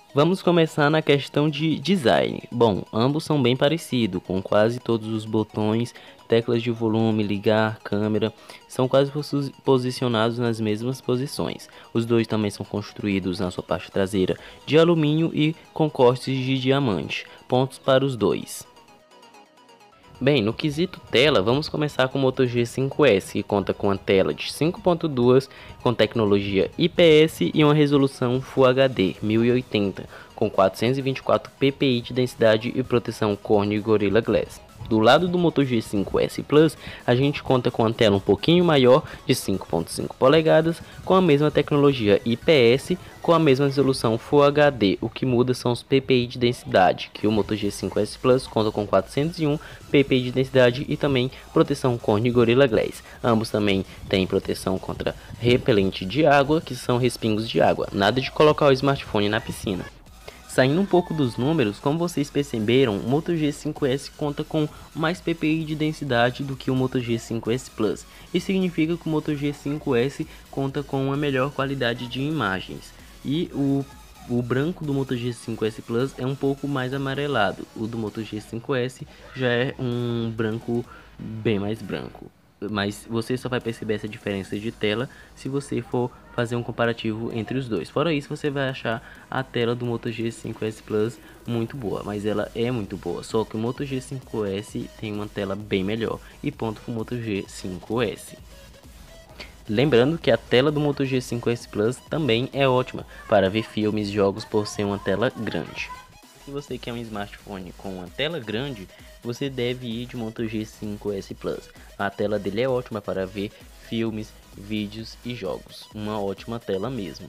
Vamos começar na questão de design. Bom, ambos são bem parecidos, com quase todos os botões, teclas de volume, ligar, câmera, são quase posicionados nas mesmas posições. Os dois também são construídos na sua parte traseira de alumínio e com cortes de diamante. Pontos para os dois. Bem, no quesito tela, vamos começar com o Moto G5S, que conta com uma tela de 5.2 com tecnologia IPS e uma resolução Full HD 1080 com 424 ppi de densidade e proteção Corning Gorilla Glass. Do lado do Moto G5S Plus, a gente conta com uma tela um pouquinho maior de 5.5 polegadas, com a mesma tecnologia IPS, com a mesma resolução Full HD. O que muda são os ppi de densidade, que o Moto G5S Plus conta com 401 ppi de densidade e também proteção Corning Gorilla Glass. Ambos também têm proteção contra repelente de água, que são respingos de água. Nada de colocar o smartphone na piscina. Saindo um pouco dos números, como vocês perceberam, o Moto G5S conta com mais ppi de densidade do que o Moto G5S Plus. Isso significa que o Moto G5S conta com uma melhor qualidade de imagens. E o branco do Moto G5S Plus é um pouco mais amarelado. O do Moto G5S já é um branco bem mais branco. Mas você só vai perceber essa diferença de tela se você for fazer um comparativo entre os dois. Fora isso, você vai achar a tela do Moto G5S Plus muito boa, mas ela é muito boa. Só que o Moto G5S tem uma tela bem melhor e ponto para o Moto G5S. Lembrando que a tela do Moto G5S Plus também é ótima para ver filmes e jogos por ser uma tela grande. Se você quer um smartphone com uma tela grande, você deve ir de Moto G5S Plus. A tela dele é ótima para ver filmes, vídeos e jogos. Uma ótima tela mesmo.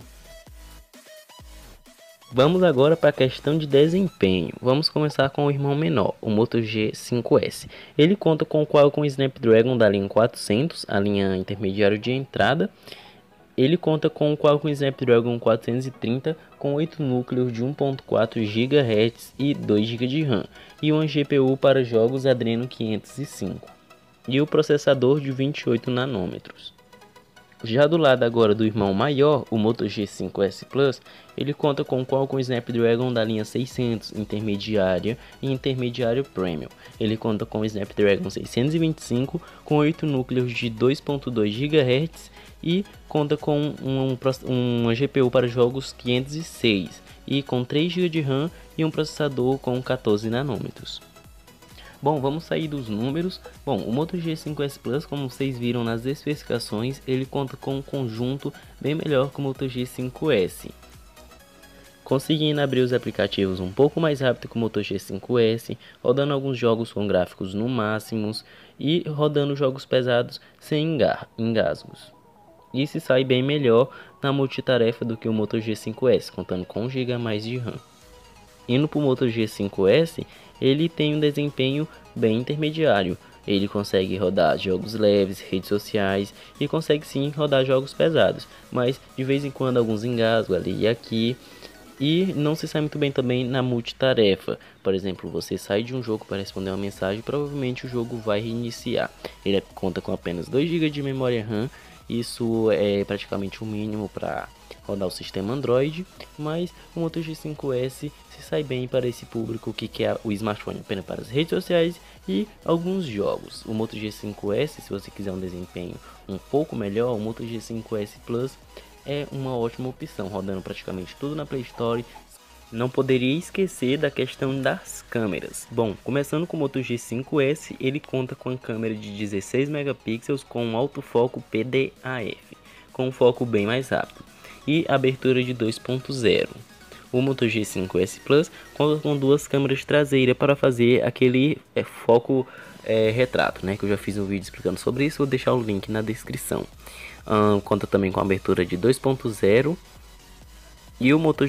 Vamos agora para a questão de desempenho. Vamos começar com o irmão menor, o Moto G5S. Ele conta com o Qualcomm Snapdragon da linha 400, a linha intermediária de entrada. Ele conta com o Qualcomm Snapdragon 430 com 8 núcleos de 1.4 GHz e 2 GB de RAM e uma GPU para jogos Adreno 505 e o processador de 28 nanômetros. Já do lado agora do irmão maior, o Moto G5S Plus, ele conta com o Qualcomm Snapdragon da linha 600 intermediária e intermediário Premium. Ele conta com o Snapdragon 625 com 8 núcleos de 2.2 GHz e conta com uma GPU para jogos 506 e com 3 GB de RAM e um processador com 14 nanômetros. Bom, vamos sair dos números. Bom, o Moto G5S Plus, como vocês viram nas especificações, ele conta com um conjunto bem melhor que o Moto G5S. Conseguindo abrir os aplicativos um pouco mais rápido que o Moto G5S, rodando alguns jogos com gráficos no máximo e rodando jogos pesados sem engasgos. E se sai bem melhor na multitarefa do que o Moto G5S, contando com 1 GB a mais de RAM. Indo para o Moto G5S, ele tem um desempenho bem intermediário. Ele consegue rodar jogos leves, redes sociais e consegue sim rodar jogos pesados, mas de vez em quando alguns engasgos ali e aqui. E não se sai muito bem também na multitarefa. Por exemplo, você sai de um jogo para responder uma mensagem, provavelmente o jogo vai reiniciar. Ele conta com apenas 2 GB de memória RAM. Isso é praticamente o mínimo para rodar o sistema Android, mas o Moto G5S se sai bem para esse público que quer o smartphone apenas para as redes sociais e alguns jogos. O Moto G5S, se você quiser um desempenho um pouco melhor, o Moto G5S Plus é uma ótima opção, rodando praticamente tudo na Play Store. Não poderia esquecer da questão das câmeras. Bom, começando com o Moto G5S, ele conta com a câmera de 16 megapixels com um autofoco PDAF, com um foco bem mais rápido, e abertura de 2.0. O Moto G5S Plus conta com duas câmeras traseiras para fazer aquele foco retrato, né? Que eu já fiz um vídeo explicando sobre isso, vou deixar o link na descrição. Conta também com abertura de 2.0. E o Moto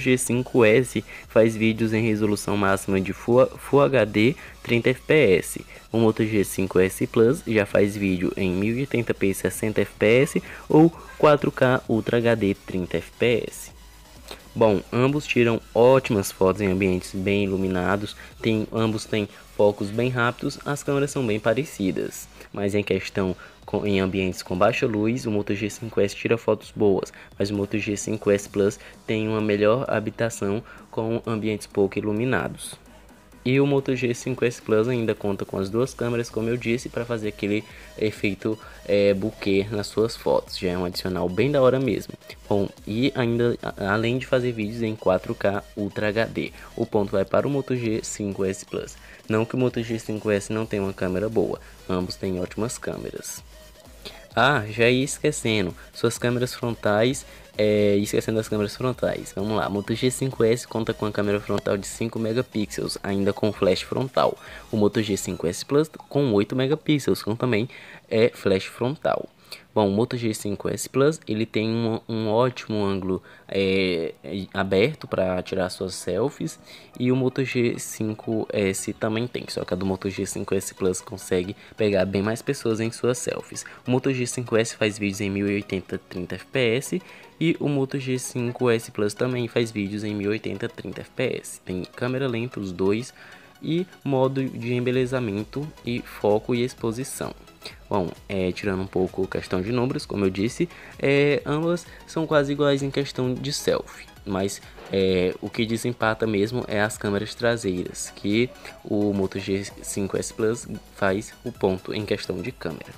G5S faz vídeos em resolução máxima de Full HD 30 fps. O Moto G5S Plus já faz vídeo em 1080p 60 fps ou 4K Ultra HD 30 fps. Bom, ambos tiram ótimas fotos em ambientes bem iluminados, ambos têm focos bem rápidos, as câmeras são bem parecidas, mas em questão em ambientes com baixa luz, o Moto G5S tira fotos boas, mas o Moto G5S Plus tem uma melhor habitação com ambientes pouco iluminados. E o Moto G5S Plus ainda conta com as duas câmeras, como eu disse, para fazer aquele efeito bokeh nas suas fotos. Já é um adicional bem da hora mesmo. Bom, e ainda além de fazer vídeos em 4K Ultra HD, o ponto vai para o Moto G5S Plus. Não que o Moto G5S não tenha uma câmera boa, ambos têm ótimas câmeras. Ah, já ia esquecendo, suas câmeras frontais, esquecendo das câmeras frontais, vamos lá, Moto G5S conta com a câmera frontal de 5 megapixels, ainda com flash frontal, o Moto G5S Plus com 8 megapixels, com também flash frontal. Bom, o Moto G5S Plus ele tem um ótimo ângulo aberto para tirar suas selfies, e o Moto G5S também tem, só que a do Moto G5S Plus consegue pegar bem mais pessoas em suas selfies. O Moto G5S faz vídeos em 1080 30 fps e o Moto G5S Plus também faz vídeos em 1080 30 fps. Tem câmera lenta os dois e modo de embelezamento e foco e exposição. Bom, tirando um pouco a questão de números, como eu disse, ambas são quase iguais em questão de selfie, mas o que desempata mesmo é as câmeras traseiras, que o Moto G5S Plus faz o ponto em questão de câmera.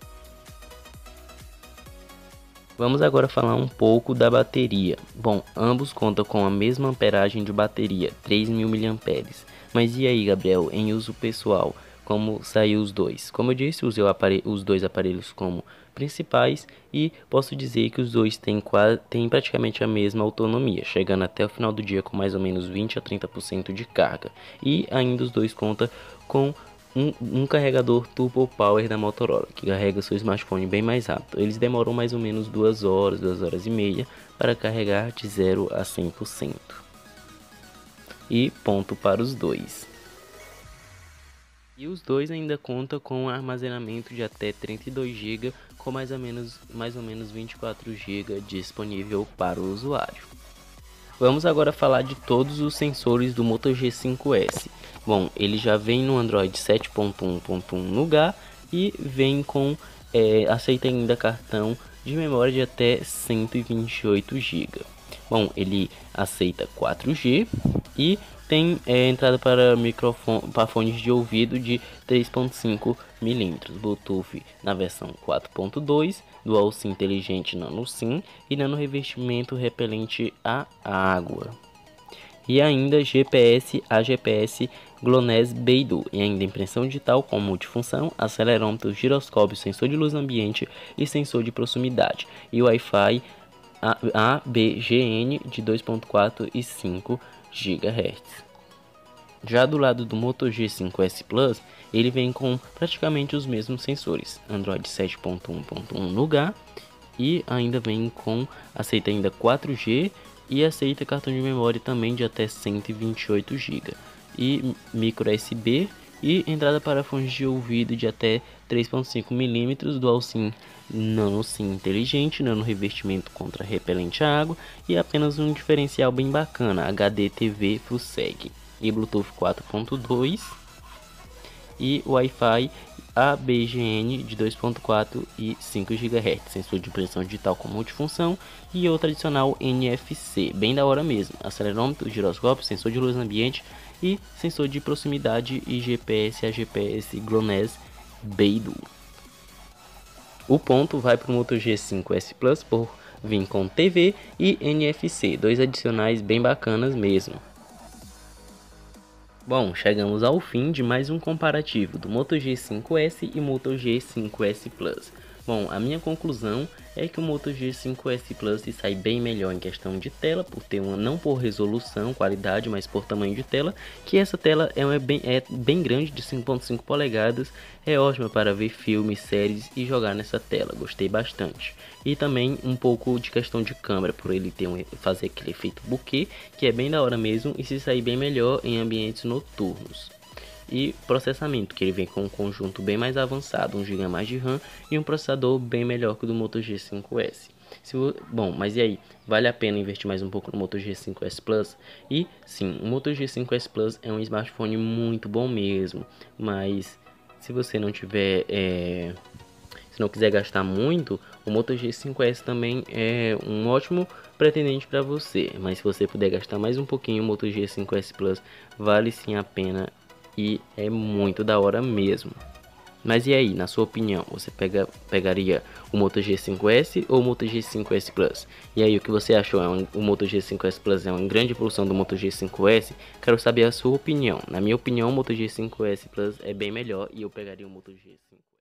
Vamos agora falar um pouco da bateria. Bom, ambos contam com a mesma amperagem de bateria, 3000 mAh. Mas e aí, Gabriel, em uso pessoal, como saiu os dois? Como eu disse, usei os dois aparelhos como principais e posso dizer que os dois têm praticamente a mesma autonomia, chegando até o final do dia com mais ou menos 20 a 30% de carga. E ainda os dois contam com um carregador Turbo Power da Motorola, que carrega seu smartphone bem mais rápido. Eles demoram mais ou menos 2 horas, 2 horas e meia para carregar de 0 a 100%. E ponto para os dois. E os dois ainda contam com armazenamento de até 32 GB, com mais ou menos 24 GB disponível para o usuário. Vamos agora falar de todos os sensores do Moto G5S. Bom, ele já vem no Android 7.1.1 Nougat e vem com aceita ainda cartão de memória de até 128 GB. Bom, ele aceita 4G e tem entrada para fones de ouvido de 3.5 mm, Bluetooth na versão 4.2, Dual SIM inteligente Nano SIM e nano revestimento repelente à água. E ainda GPS AGPS GLONASS Beidou, e ainda impressão digital com multifunção, acelerômetro, giroscópio, sensor de luz ambiente e sensor de proximidade, e Wi-Fi ABGN de 2.4 e 5 GHz. Já do lado do Moto G5S Plus, ele vem com praticamente os mesmos sensores, Android 7.1.1 Nougat, e ainda vem com, aceita ainda 4G e aceita cartão de memória também de até 128 GB, e micro USB e entrada para fones de ouvido de até 3.5 mm, Dual SIM Nano SIM inteligente, nano revestimento contra repelente à água e apenas um diferencial bem bacana, HD TV Full Seg e Bluetooth 4.2 e Wi-Fi ABGN de 2.4 e 5 GHz, sensor de impressão digital com multifunção e outro adicional NFC, bem da hora mesmo, acelerômetro, giroscópio, sensor de luz ambiente e sensor de proximidade e GPS AGPS GLONASS Beidou. O ponto vai para o Moto G5S Plus por vir com TV e NFC, dois adicionais bem bacanas mesmo. Bom, chegamos ao fim de mais um comparativo do Moto G5S e Moto G5S Plus. Bom, a minha conclusão é que o Moto G5S Plus se sai bem melhor em questão de tela, por ter não por resolução, qualidade, mas por tamanho de tela, que essa tela é bem grande, de 5.5 polegadas, é ótima para ver filmes, séries e jogar nessa tela, gostei bastante. E também um pouco de questão de câmera, por ele fazer aquele efeito bokeh, que é bem da hora mesmo e se sair bem melhor em ambientes noturnos. E processamento, que ele vem com um conjunto bem mais avançado, 1 GB mais de RAM e um processador bem melhor que o do Moto G5S. Bom, mas e aí? Vale a pena investir mais um pouco no Moto G5S Plus? E sim, o Moto G5S Plus é um smartphone muito bom mesmo, mas se você não tiver, se não quiser gastar muito, o Moto G5S também é um ótimo pretendente para você. Mas se você puder gastar mais um pouquinho, o Moto G5S Plus vale sim a pena e é muito da hora mesmo. Mas e aí, na sua opinião, você pegaria o Moto G5S ou o Moto G5S Plus? E aí, o que você achou? O Moto G5S Plus é uma grande evolução do Moto G5S? Quero saber a sua opinião. Na minha opinião, o Moto G5S Plus é bem melhor e eu pegaria o Moto G5.